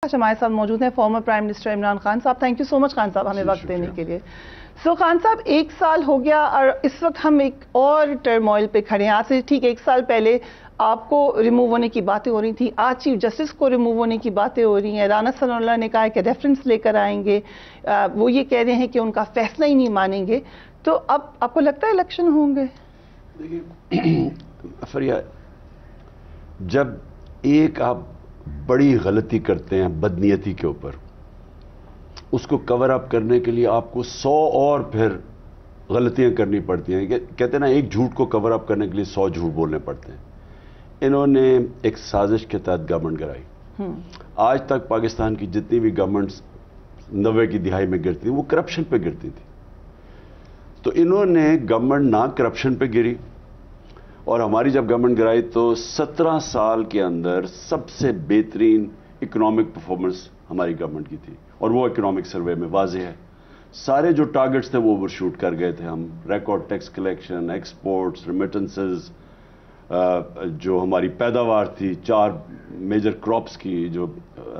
آج ہمارے ساتھ موجود ہیں former prime minister Imran Khan صاحب. Thank you so much Khan صاحب ہمیں وقت دینے کے لیے. سو خان صاحب 1 سال ہو گیا اور اس وقت ہم ایک اور ٹرموائل پہ کھڑے ہیں. آج سے ٹھیک 1 سال پہلے آپ کو ریموو ہونے کی باتیں ہو رہی تھیں, آج چیف جسٹس کو ریموو ہونے کی باتیں ہو رہی ہیں. رانا ثناء اللہ نے کہا ہے کہ ریفرنس لے کر آئیں گے, وہ یہ کہہ رہے ہیں کہ ان کا فیصلہ ہی نہیں مانیں گے. تو اب آپ کو لگتا ہے الیکشن ہوں گے؟ دیکھیے فریہ, جب ایک آپ بڑی غلطی کرتے ہیں بدنیتی کے اوپر, اس کو کور اپ کرنے کے لیے آپ کو 100 اور پھر غلطیاں کرنی پڑتی ہیں. کہتے ہیں نا, ایک جھوٹ کو کور اپ کرنے کے لیے 100 جھوٹ بولنے پڑتے ہیں. انہوں نے ایک سازش کے تحت گورنمنٹ گرائی. آج تک پاکستان کی جتنی بھی گورنمنٹس 90 کی دہائی میں گرتی تھیں وہ کرپشن پہ گرتی تھی. تو انہوں نے گورنمنٹ نہ کرپشن پہ گری, اور ہماری جب گورنمنٹ گرائی تو 17 سال کے اندر سب سے بہترین اکنامک پرفارمنس ہماری گورنمنٹ کی تھی, اور وہ اکنامک سروے میں واضح ہے. سارے جو ٹارگٹس تھے وہ اوور شوٹ کر گئے تھے ہم. Record tax collection, exports, remittances, جو ہماری پیداوار تھی 4 میجر کراپس کی جو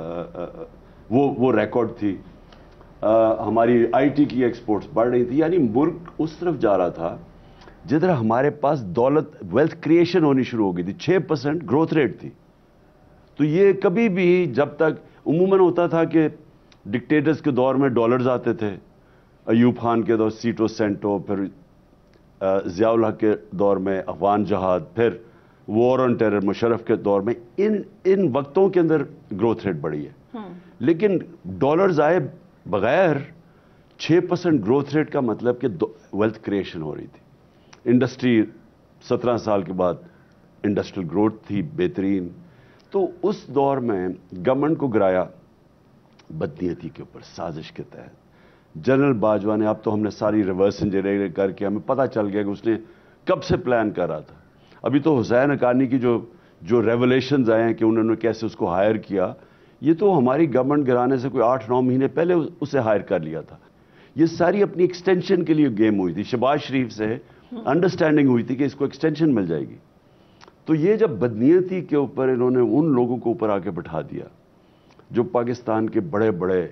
وہ ریکارڈ تھی. ہماری آئی ٹی کی ایکسپورٹس بڑھ رہی تھی. یعنی ملک اس طرف جا رہا تھا جدھر ہمارے پاس دولت, ویلتھ کریشن ہونی شروع ہو گئی تھی. 6% گروتھ ریٹ تھی. تو یہ کبھی بھی جب تک عموماً ہوتا تھا کہ ڈکٹیٹرز کے دور میں ڈالرز آتے تھے, ایوب خان کے دور سیٹو سینٹو, پھر ضیاء الحق کے دور میں افغان جہاد, پھر وار آن ٹیرر مشرف کے دور میں, ان وقتوں کے اندر گروتھ ریٹ بڑھی ہے. لیکن ڈالرز آئے بغیر 6% گروتھ ریٹ کا مطلب کہ ویلتھ کریشن ہو رہی تھی. انڈسٹری 17 سال کے بعد انڈسٹریل گروتھ تھی بہترین. تو اس دور میں گورنمنٹ کو گرایا بدنیتی کے اوپر سازش کے تحت. جنرل باجوہ نے, اب تو ہم نے ساری ریورس انجینئرنگ کر کے ہمیں پتہ چل گیا کہ اس نے کب سے پلان کر رہا تھا. ابھی تو حسین حقانی کی جو ریولیشنز آئے ہیں کہ انہوں نے کیسے اس کو ہائر کیا, یہ تو ہماری گورنمنٹ گرانے سے کوئی 8-9 مہینے پہلے اسے ہائر کر لیا تھا. یہ ساری اپنی ایکسٹینشن کے لیے گیم ہوئی تھی. شہباز شریف سے انڈرسٹینڈنگ ہوئی تھی کہ اس کو ایکسٹینشن مل جائے گی. تو یہ جب بدنیتی کے اوپر انہوں نے ان لوگوں کو اوپر آ کے بٹھا دیا جو پاکستان کے بڑے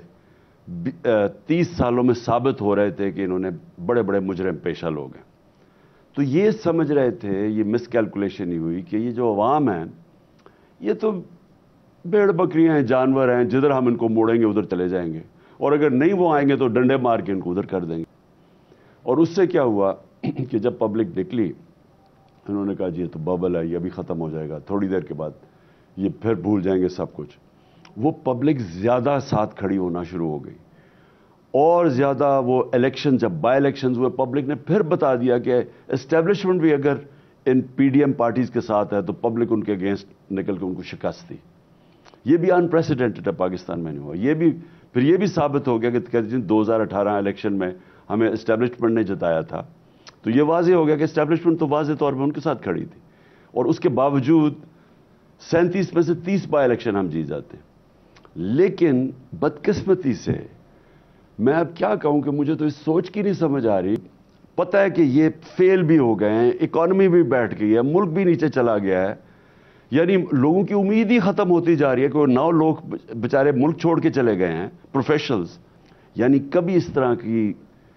30 سالوں میں ثابت ہو رہے تھے کہ انہوں نے بڑے مجرم پیشہ لوگ ہیں, تو یہ سمجھ رہے تھے, یہ مس کیلکولیشن ہی ہوئی کہ یہ جو عوام ہیں یہ تو بھیڑ بکریاں ہیں, جانور ہیں, جدھر ہم ان کو موڑیں گے ادھر چلے جائیں گے, اور اگر نہیں وہ آئیں گے تو ڈنڈے مار کے ان کو ادھر کر دیں گے. اور اس سے کیا ہوا کہ جب پبلک نکلی انہوں نے کہا جی یہ تو ببل ہے, یہ ابھی ختم ہو جائے گا, تھوڑی دیر کے بعد یہ پھر بھول جائیں گے سب کچھ. وہ پبلک زیادہ ساتھ کھڑی ہونا شروع ہو گئی, اور زیادہ وہ الیکشن, جب بائی الیکشنز ہوئے پبلک نے پھر بتا دیا کہ اسٹیبلشمنٹ بھی اگر ان پی ڈی ایم پارٹیز کے ساتھ ہے تو پبلک ان کے اگینسٹ نکل کے ان کو شکست دی. یہ بھی انپریسیڈنٹڈ ہے, پاکستان میں نہیں ہوا. پھر یہ بھی ثابت ہو گیا کہ 2018 الیکشن میں ہمیں اسٹیبلشمنٹ نے جتایا تھا, تو یہ واضح ہو گیا کہ اسٹیبلشمنٹ تو واضح طور پہ ان کے ساتھ کھڑی تھی, اور اس کے باوجود 37 میں سے 30 بائی الیکشن ہم جیت جاتے ہیں. لیکن بدقسمتی سے میں اب کیا کہوں کہ مجھے تو اس سوچ کی نہیں سمجھ آ رہی. پتہ ہے کہ یہ فیل بھی ہو گئے ہیں, اکانومی بھی بیٹھ گئی ہے, ملک بھی نیچے چلا گیا ہے, یعنی لوگوں کی امید ہی ختم ہوتی جا رہی ہے کہ وہ 9 لوگ بیچارے ملک چھوڑ کے چلے گئے ہیں پروفیشنلز. یعنی کبھی اس طرح کی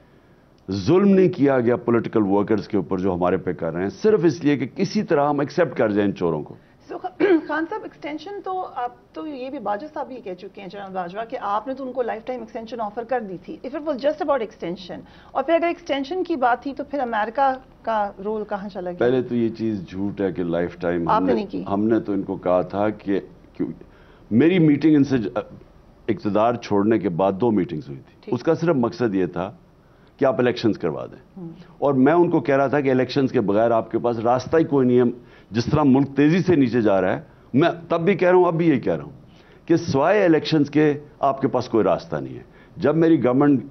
ظلم نہیں کیا گیا پولیٹیکل ورکرز کے اوپر جو ہمارے پہ کر رہے ہیں, صرف اس لیے کہ کسی طرح ہم ایکسیپٹ کر جائیں ان چوروں کو. خان صاحب ایکسٹینشن تو آپ تو یہ بھی باجوہ صاحب بھی کہہ چکے ہیں, جنرل باجوہ, کہ آپ نے تو ان کو لائف ٹائم ایکسٹینشن آفر کر دی تھی. If it was just about extension, اور پھر اگر ایکسٹینشن کی بات تھی تو پھر امریکہ کا رول کہاں چلا گیا؟ پہلے تو یہ چیز جھوٹ ہے کہ لائف ٹائم آپ نے نہیں کی. ہم نے تو ان کو کہا تھا کہ میری میٹنگ ان سے اقتدار چھوڑنے کے بعد 2 میٹنگز ہوئی تھی. اس کا صرف مقصد یہ تھا کہ آپ الیکشنز کروا دیں, اور میں ان کو کہہ رہا تھا کہ الیکشنز کے بغیر آپ کے پاس راستہ ہی کوئی نہیں ہے. جس طرح ملک تیزی سے نیچے جا رہا ہے, میں تب بھی کہہ رہا ہوں, اب بھی یہی کہہ رہا ہوں کہ سوائے الیکشنز کے آپ کے پاس کوئی راستہ نہیں ہے. جب میری گورنمنٹ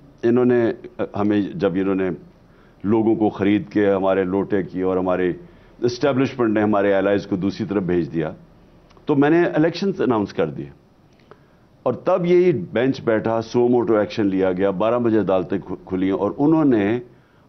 جب انہوں نے لوگوں کو خرید کے ہمارے لوٹے کی, اور ہمارے اسٹیبلشمنٹ نے ہمارے الائز کو دوسری طرف بھیج دیا, تو میں نے الیکشنز اناؤنس کر دیے. اور تب یہی بینچ بیٹھا, سو موٹو ایکشن لیا گیا, 12 بجے عدالتیں کھلی, اور انہوں نے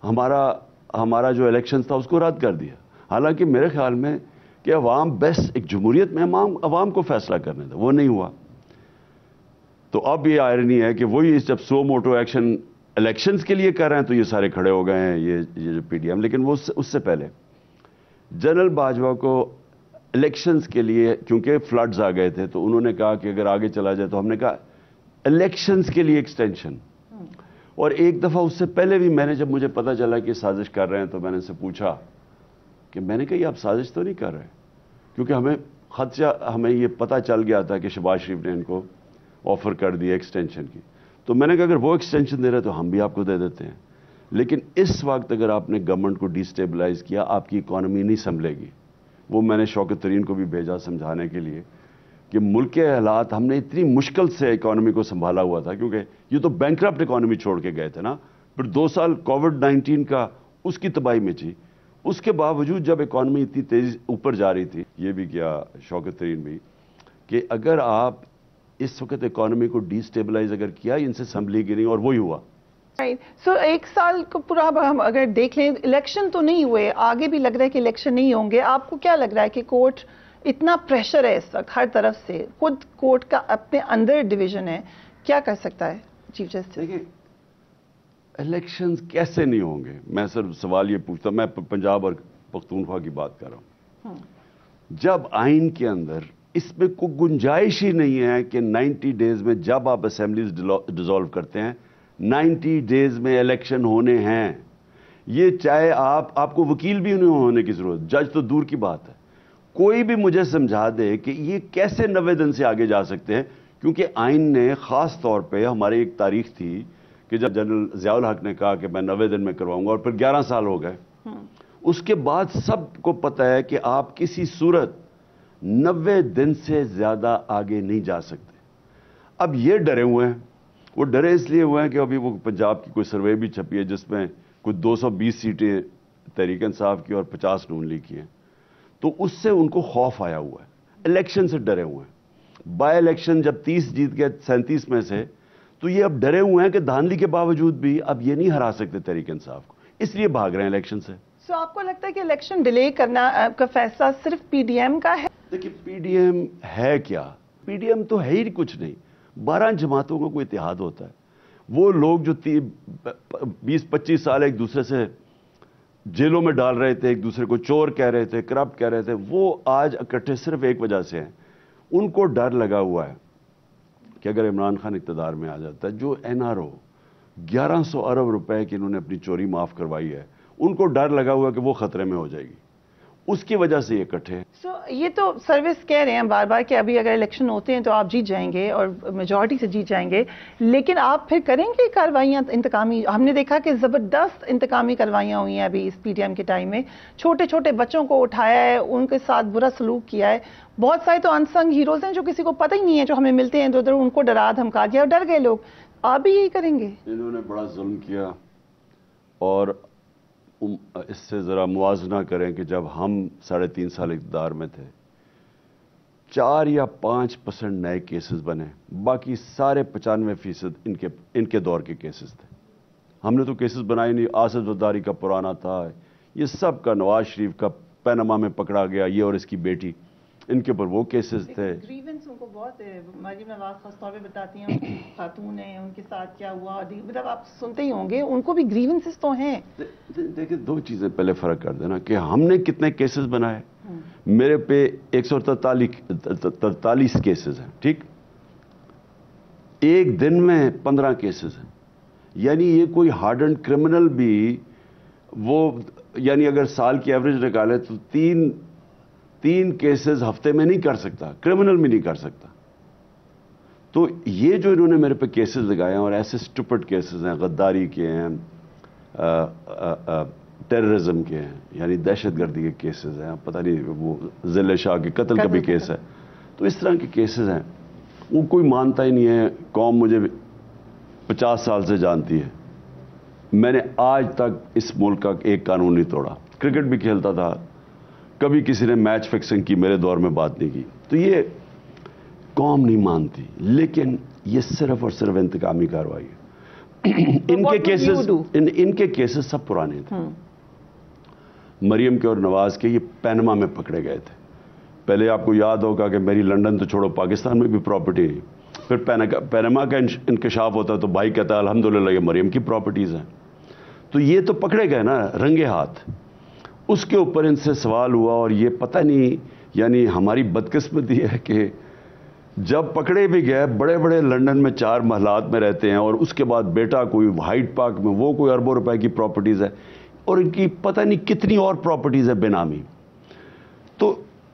ہمارا جو الیکشن تھا اس کو رد کر دیا. حالانکہ میرے خیال میں کہ کہ عوام بیسٹ ایک جمہوریت میں عوام کو فیصلہ کرنے تھا، وہ نہیں ہوا. تو اب یہ آئرنی ہے کہ وہی جب سو موٹو ایکشن الیکشنز کے لیے کر رہے ہیں تو یہ سارے کھڑے ہو گئے ہیں یہ جو پی ڈی ایم. لیکن وہ اس سے پہلے جنرل باجوہ کو الیکشنز کے لیے کیونکہ فلڈز آ گئے تھے تو انہوں نے کہا کہ اگر آگے چلا جائے تو ہم نے کہا الیکشنز کے لیے ایکسٹینشن. اور ایک دفعہ اس سے پہلے بھی میں نے جب مجھے پتا چلا کہ سازش کر رہے ہیں تو میں نے ان سے پوچھا کہ میں نے کہا یہ آپ سازش تو نہیں کر رہے, کیونکہ ہمیں خدشہ ہمیں یہ پتا چل گیا تھا کہ شہباز شریف نے ان کو آفر کر دی ایکسٹینشن کی. تو میں نے کہا اگر وہ ایکسٹینشن دے رہے تو ہم بھی آپ کو دے دیتے ہیں. لیکن اس وقت اگر آپ نے گورنمنٹ کو ڈی سٹیبلائز کیا آپ کی اکانومی نہیں سنبھلے گی. وہ میں نے شوکت ترین کو بھی بھیجا سمجھانے کے لیے کہ ملک کے حالات ہم نے اتنی مشکل سے اکانومی کو سنبھالا ہوا تھا, کیونکہ یہ تو بینکرپٹ اکانومی چھوڑ کے گئے تھے نا. پھر 2 سال کووڈ-19 کا اس کی تباہی میں تھی. اس کے باوجود جب اکانومی اتنی تیزی اوپر جا رہی تھی, یہ بھی کیا شوکت ترین بھی, کہ اگر آپ اس وقت اکانومی کو ڈی سٹیبلائز اگر کیا ان سے سنبھلی گی نہیں, اور وہی ہوا. سو 1 سال کو پورا ہم اگر دیکھ لیں, الیکشن تو نہیں ہوئے, آگے بھی لگ رہا ہے کہ الیکشن نہیں ہوں گے. آپ کو کیا لگ رہا ہے کہ کورٹ اتنا پریشر ہے اس وقت ہر طرف سے, خود کورٹ کا اپنے اندر ڈویژن ہے, کیا کر سکتا ہے چیف جسٹس؟ دیکھیں الیکشنز کیسے نہیں ہوں گے, میں صرف سوال یہ پوچھتا ہوں, میں پنجاب اور پختونخوا کی بات کر رہا ہوں. جب آئین کے اندر اس میں کوئی گنجائش ہی نہیں ہے کہ 90 ڈیز میں جب آپ اسمبلیز ڈیزالو کرتے ہیں 90 ڈیز میں الیکشن ہونے ہیں. یہ چاہے آپ کو وکیل بھی نہیں ہونے کی ضرورت, جج تو دور کی بات ہے. کوئی بھی مجھے سمجھا دے کہ یہ کیسے 90 دن سے آگے جا سکتے ہیں, کیونکہ آئین نے خاص طور پہ ہماری ایک تاریخ تھی کہ جب جنرل ضیاء الحق نے کہا کہ میں 90 دن میں کرواؤں گا, اور پھر 11 سال ہو گئے. اس کے بعد سب کو پتہ ہے کہ آپ کسی صورت 90 دن سے زیادہ آگے نہیں جا سکتے. اب یہ ڈرے ہوئے ہیں, وہ ڈرے اس لیے ہوئے ہیں کہ ابھی وہ پنجاب کی کوئی سروے بھی چھپی ہے جس میں کوئی 220 سیٹیں تحریک انصاف کی اور 50 نون لیگ کی ہیں. تو اس سے ان کو خوف آیا ہوا ہے, الیکشن سے ڈرے ہوئے ہیں. بائی الیکشن جب 30 جیت گئے 37 میں سے, تو یہ اب ڈرے ہوئے ہیں کہ دھاندلی کے باوجود بھی اب یہ نہیں ہرا سکتے تحریک انصاف کو, اس لیے بھاگ رہے ہیں الیکشن سے. سو آپ کو لگتا ہے کہ الیکشن ڈیلے کرنا کا فیصلہ صرف پی ڈی ایم کا ہے؟ دیکھیں پی ڈی ایم ہے کیا, پی ڈی ایم تو ہے ہی کچھ نہیں. 12 جماعتوں کا کوئی اتحاد ہوتا ہے. وہ لوگ جو 20-25 سال ایک دوسرے سے جیلوں میں ڈال رہے تھے, ایک دوسرے کو چور کہہ رہے تھے, کرپٹ کہہ رہے تھے, وہ آج اکٹھے صرف ایک وجہ سے ہیں. ان کو ڈر لگا ہوا ہے کہ اگر عمران خان اقتدار میں آ جاتا ہے, جو این آر او 1100 ارب روپے کی انہوں نے اپنی چوری معاف کروائی ہے, ان کو ڈر لگا ہوا ہے کہ وہ خطرے میں ہو جائے گی. اس کی وجہ سے یہ اکٹھے ہیں. سو یہ تو سروس کہہ رہے ہیں بار بار کہ ابھی اگر الیکشن ہوتے ہیں تو آپ جیت جائیں گے اور میجورٹی سے جیت جائیں گے, لیکن آپ پھر کریں گے کارروائیاں انتقامی؟ ہم نے دیکھا کہ زبردست انتقامی کارروائیاں ہوئی ہیں ابھی اس پی ڈی ایم کے ٹائم میں. چھوٹے چھوٹے بچوں کو اٹھایا ہے, ان کے ساتھ برا سلوک کیا ہے. بہت سارے تو انسنگ ہیروز ہیں جو کسی کو پتہ ہی نہیں ہے, جو ہمیں ملتے ہیں ادھر ادھر, ان کو ڈرا دھمکا دیا اور ڈر گئے لوگ. آپ بھی یہی کریں گے؟ انہوں نے بڑا ظلم کیا, اور اس سے ذرا موازنہ کریں کہ جب ہم 3.5 سال اقتدار میں تھے 4 یا 5% نئے کیسز بنے, باقی سارے 95% ان کے دور کے کیسز تھے. ہم نے تو کیسز بنائے نہیں. آصف زرداری کا پرانا تھا, یہ سب کا, نواز شریف کا پینما میں پکڑا گیا, یہ اور اس کی بیٹی, ان کے اوپر وہ کیسز تھے. گریونس ان کو بہت, مریم نواز خاص طور پہ بتاتی ہیں, خاتون ہیں, ان کے ساتھ کیا ہوا, مطلب آپ سنتے ہی ہوں گے, ان کو بھی گریونسز تو ہیں. دیکھیں 2 چیزیں پہلے فرق کر دینا کہ ہم نے کتنے کیسز بنائے. میرے پہ 143 کیسز ہیں, ٹھیک, ایک دن میں 15 کیسز ہیں. یعنی یہ کوئی ہارڈنڈ کرمنل بھی, وہ یعنی اگر سال کی ایوریج نکالے تو 3 کیسز ہفتے میں نہیں کر سکتا, کرمنل بھی نہیں کر سکتا. تو یہ جو انہوں نے میرے پہ کیسز لگائے ہیں, اور ایسے سٹوپڈ کیسز ہیں, غداری کے ہیں, ٹیررزم کے ہیں, یعنی دہشت گردی کے کیسز ہیں, پتہ نہیں وہ ذل شاہ کے قتل کا بھی کیس ہے. تو اس طرح کے کیسز ہیں, وہ کوئی مانتا ہی نہیں ہے. قوم مجھے 50 سال سے جانتی ہے, میں نے آج تک اس ملک کا ایک قانون نہیں توڑا. کرکٹ بھی کھیلتا تھا, کبھی کسی نے میچ فکسنگ کی میرے دور میں بات نہیں کی. تو یہ قوم نہیں مانتی, لیکن یہ صرف اور صرف انتقامی کارروائی ہے. ان کے کیسز سب پرانے تھے. مریم کے اور نواز کے یہ پینما میں پکڑے گئے تھے. پہلے آپ کو یاد ہوگا کہ میری لنڈن تو چھوڑو, پاکستان میں بھی پراپرٹی نہیں, پھر پینما کا انکشاف ہوتا ہے تو بھائی کہتا ہے الحمدللہ یہ مریم کی پراپرٹیز ہیں. تو یہ تو پکڑے گئے نا رنگے ہاتھ. اس کے اوپر ان سے سوال ہوا اور یہ پتہ نہیں یعنی ہماری بدقسمتی ہے کہ جب پکڑے بھی گئے بڑے بڑے لنڈن میں 4 محلات میں رہتے ہیں اور اس کے بعد بیٹا کوئی ہائیڈ پارک میں وہ کوئی اربوں روپے کی پراپرٹیز ہے اور ان کی پتہ نہیں کتنی اور پراپرٹیز ہے بے نامی. تو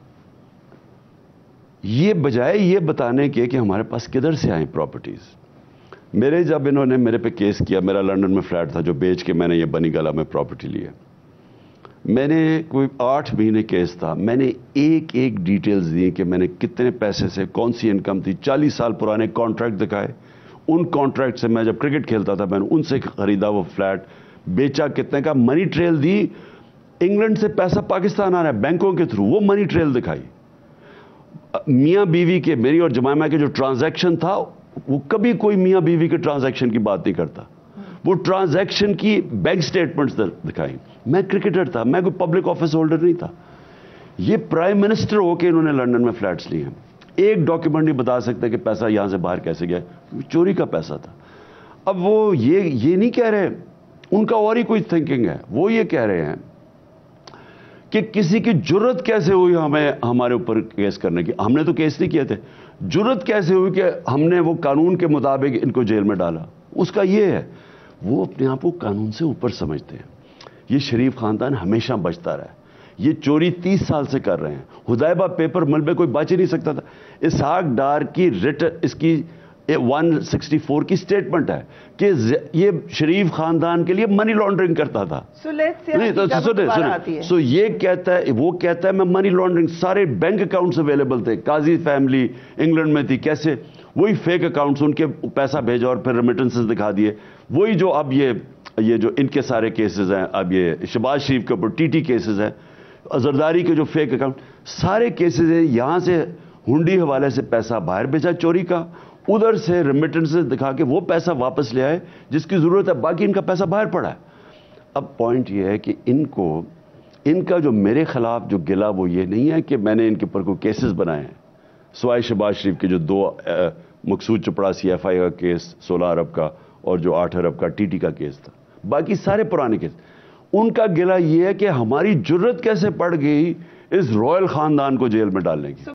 یہ بجائے یہ بتانے کے کہ ہمارے پاس کدھر سے آئیں پراپرٹیز. میرے جب انہوں نے میرے پہ کیس کیا, میرا لنڈن میں فلیٹ تھا جو بیچ کے میں نے یہ بنی گلا میں پراپرٹی لی ہے, میں نے کوئی 8 مہینے کیس تھا, میں نے ایک ایک ڈیٹیلز دی کہ میں نے کتنے پیسے سے کون سی انکم تھی, 40 سال پرانے کانٹریکٹ دکھائے. ان کانٹریکٹ سے میں جب کرکٹ کھیلتا تھا میں نے ان سے خریدا وہ فلیٹ, بیچا کتنے کا, منی ٹریل دی. انگلینڈ سے پیسہ پاکستان آ رہا ہے بینکوں کے تھرو, وہ منی ٹریل دکھائی. میاں بیوی کے میری اور جمائمہ کے جو ٹرانزیکشن تھا وہ کبھی کوئی میاں بیوی کے ٹرانزیکشن کی بات نہیں کرتا, وہ ٹرانزیکشن کی بینک سٹیٹمنٹس دکھائیں. میں کرکٹر تھا, میں کوئی پبلک آفس ہولڈر نہیں تھا. یہ پرائم منسٹر ہو کے انہوں نے لنڈن میں فلیٹس لیے ہیں. ایک ڈاکیومنٹ نہیں بتا سکتے کہ پیسہ یہاں سے باہر کیسے گیا, چوری کا پیسہ تھا. اب وہ یہ نہیں کہہ رہے, ان کا اور ہی کوئی تھنکنگ ہے. وہ یہ کہہ رہے ہیں کہ کسی کی جرت کیسے ہوئی ہمیں ہمارے اوپر کیس کرنے کی. ہم نے تو کیس نہیں کیے تھے. جرت کیسے ہوئی کہ ہم نے وہ قانون کے مطابق ان کو جیل میں ڈالا. اس کا یہ ہے وہ اپنے آپ کو قانون سے اوپر سمجھتے ہیں. یہ شریف خاندان ہمیشہ بچتا رہا ہے. یہ چوری 30 سال سے کر رہے ہیں. حدیبہ پیپر ملبے کوئی بچ ہی نہیں سکتا تھا. اسحاق ڈار کی اس کی 164 کی سٹیٹمنٹ ہے کہ یہ شریف خاندان کے لیے منی لانڈرنگ کرتا تھا. سو یہ کہتا ہے, وہ کہتا ہے میں منی لانڈرنگ, سارے بینک اکاؤنٹس اویلیبل تھے. قاضی فیملی انگلینڈ میں تھی, کیسے وہی فیک اکاؤنٹس ان کے پیسہ بھیجا اور پھر ریمیٹنسز دکھا دیے. وہی جو اب یہ جو ان کے سارے کیسز ہیں, اب یہ شہباز شریف کے اوپر TT کیسز ہیں, زرداری کے جو فیک اکاؤنٹ, سارے کیسز ہیں. یہاں سے ہنڈی حوالے سے پیسہ باہر بھیجا چوری کا, ادھر سے ریمیٹنسز دکھا کے وہ پیسہ واپس لے آئے جس کی ضرورت ہے, باقی ان کا پیسہ باہر پڑا ہے. اب پوائنٹ یہ ہے کہ ان کا جو میرے خلاف جو گلا وہ یہ نہیں ہے کہ میں نے ان کے اوپر کوئی کیسز بنائے ہیں, سوائے شہباز شریف کے جو 2 مقصود چپڑاسی FI کا کیس 16 ارب کا اور جو 8 ارب کا TT کا کیس تھا. باقی سارے پرانے کیس. ان کا گلا یہ ہے کہ ہماری جرت کیسے پڑ گئی اس رائل خاندان کو جیل میں ڈالنے کی.